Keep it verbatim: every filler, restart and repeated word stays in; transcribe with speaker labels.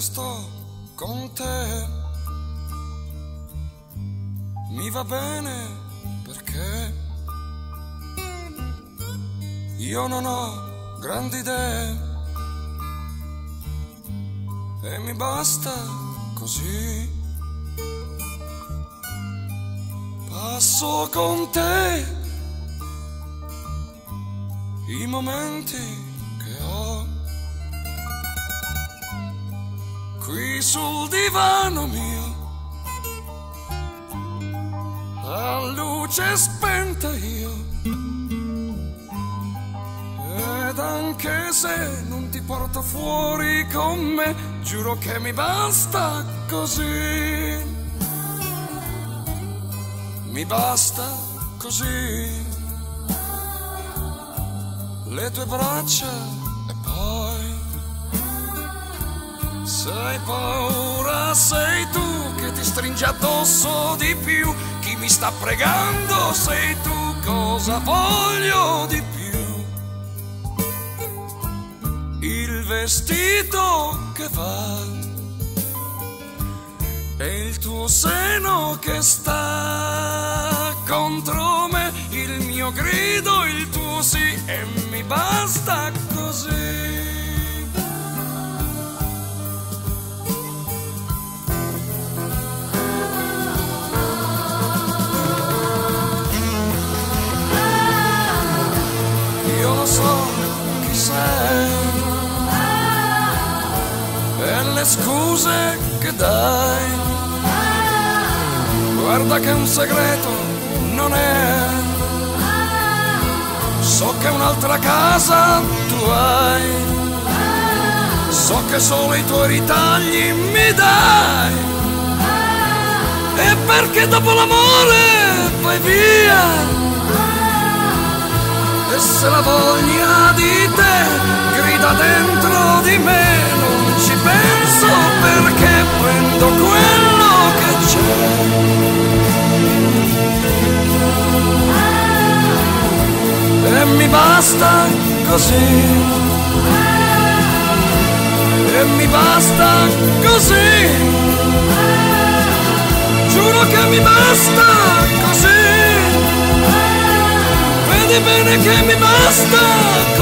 Speaker 1: sto con te mi va bene perché io non ho grandi idee e mi basta così. Passo con te i momenti che ho qui sul divano mio, a luce spenta io, ed anche se non ti porto fuori con me, giuro che mi basta così, mi basta così, le tue braccia e poi, se hai paura sei tu che ti stringi addosso di più, chi mi sta pregando sei tu, cosa voglio di più, il vestito che va e il tuo seno che sta contro me, il mio grido, il tuo sì, e mi basta così. Io lo so chi sei e le scuse che dai, guarda che un segreto non è, so che un'altra casa tu hai, so che solo i tuoi ritagli mi dai, e perché dopo l'amore vai via, e se la voglia di te grida dentro di me, non ci penso perché prendo quello che c'è. E mi basta così, e mi basta così, giuro che mi basta così, vedi bene che mi basta